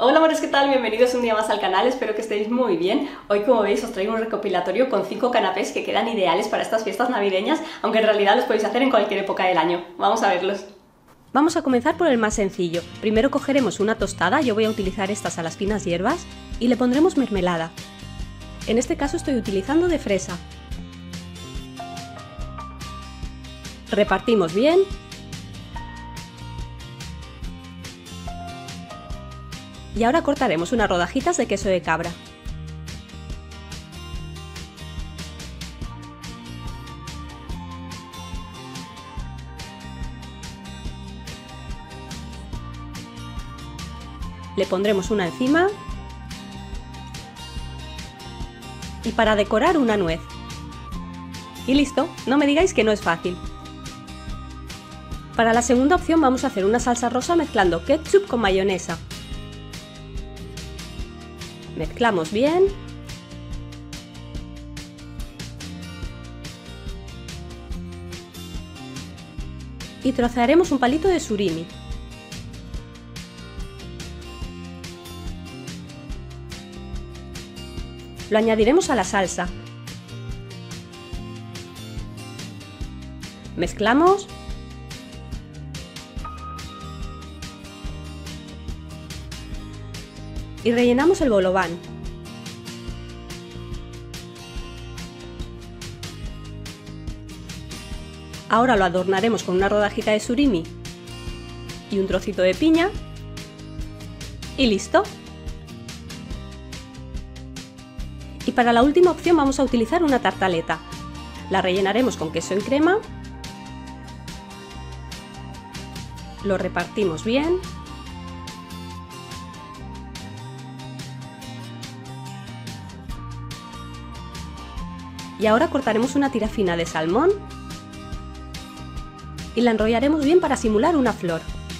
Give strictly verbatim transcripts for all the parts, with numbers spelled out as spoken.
Hola amores, ¿qué tal? Bienvenidos un día más al canal, espero que estéis muy bien. Hoy, como veis, os traigo un recopilatorio con cinco canapés que quedan ideales para estas fiestas navideñas, aunque en realidad los podéis hacer en cualquier época del año. Vamos a verlos. Vamos a comenzar por el más sencillo. Primero cogeremos una tostada, yo voy a utilizar estas a las finas hierbas, y le pondremos mermelada. En este caso estoy utilizando de fresa. Repartimos bien. Y ahora cortaremos unas rodajitas de queso de cabra. Le pondremos una encima. Y para decorar una nuez. Y listo, no me digáis que no es fácil. Para la segunda opción vamos a hacer una salsa rosa mezclando ketchup con mayonesa. Mezclamos bien. Y trocearemos un palito de surimi. Lo añadiremos a la salsa. Mezclamos. Y rellenamos el bolobán. Ahora lo adornaremos con una rodajita de surimi y un trocito de piña. Y listo. Y para la última opción vamos a utilizar una tartaleta. La rellenaremos con queso en crema. Lo repartimos bien. Y ahora cortaremos una tira fina de salmón y la enrollaremos bien para simular una flor.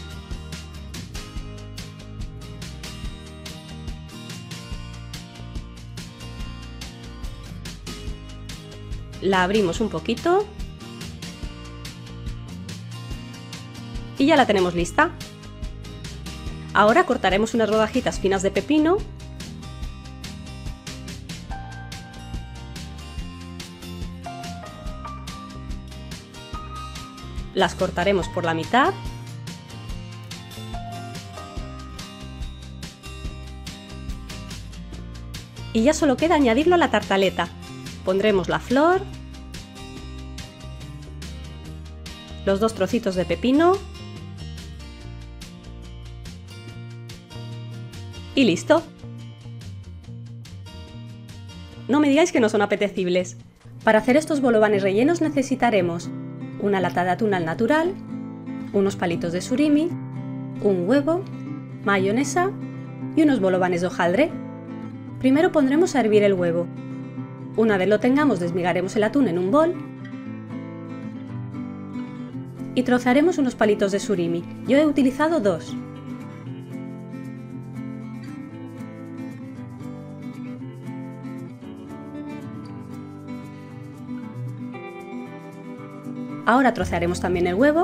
La abrimos un poquito y ya la tenemos lista. Ahora cortaremos unas rodajitas finas de pepino . Las cortaremos por la mitad. Y ya solo queda añadirlo a la tartaleta. Pondremos la flor, los dos trocitos de pepino y listo. No me digáis que no son apetecibles. Para hacer estos bolovanes rellenos necesitaremos una lata de atún al natural, unos palitos de surimi, un huevo, mayonesa y unos bolovanes de hojaldre. Primero pondremos a hervir el huevo. Una vez lo tengamos, desmigaremos el atún en un bol y trocearemos unos palitos de surimi. Yo he utilizado dos. Ahora trocearemos también el huevo .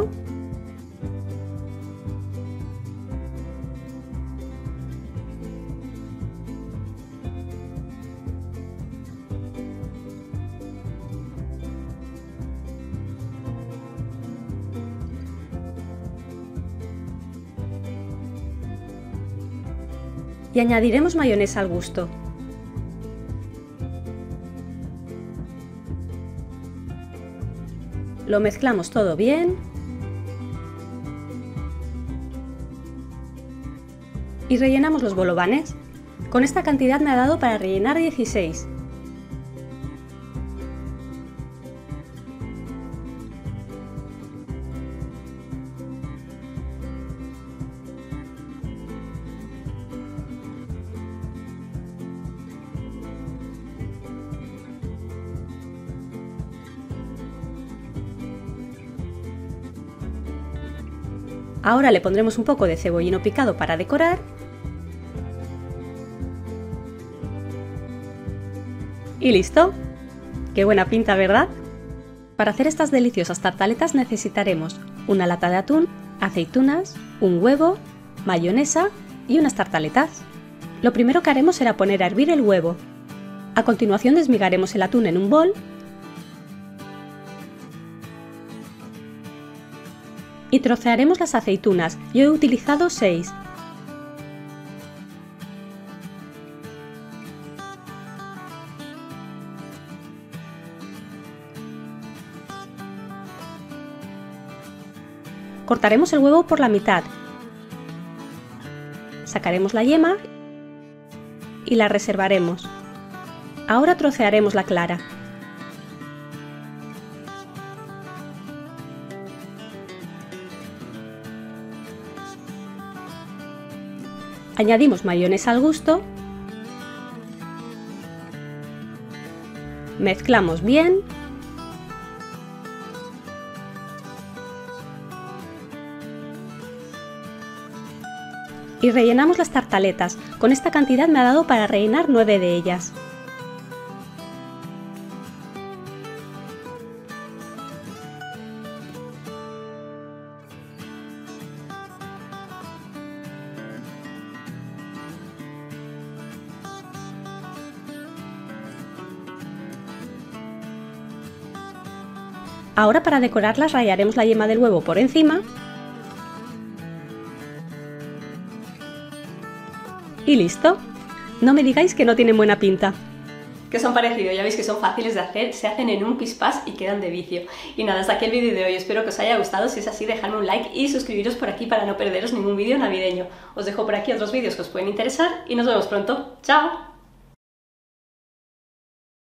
Y añadiremos mayonesa al gusto. Lo mezclamos todo bien y rellenamos los bolovanes. Con esta cantidad me ha dado para rellenar dieciséis. Ahora le pondremos un poco de cebollino picado para decorar. Y listo. ¡Qué buena pinta!, ¿verdad? Para hacer estas deliciosas tartaletas necesitaremos una lata de atún, aceitunas, un huevo, mayonesa y unas tartaletas. Lo primero que haremos será poner a hervir el huevo. A continuación desmigaremos el atún en un bol y trocearemos las aceitunas. Yo he utilizado seis. Cortaremos el huevo por la mitad. Sacaremos la yema y la reservaremos. Ahora trocearemos la clara. Añadimos mayonesa al gusto. Mezclamos bien. Y rellenamos las tartaletas. Con esta cantidad me ha dado para rellenar nueve de ellas. Ahora, para decorarlas, rallaremos la yema del huevo por encima. Y listo. No me digáis que no tienen buena pinta. ¿Qué os han parecido? Ya veis que son fáciles de hacer, se hacen en un pispás y quedan de vicio. Y nada, hasta aquí el vídeo de hoy. Espero que os haya gustado. Si es así, dejadme un like y suscribiros por aquí para no perderos ningún vídeo navideño. Os dejo por aquí otros vídeos que os pueden interesar y nos vemos pronto. ¡Chao!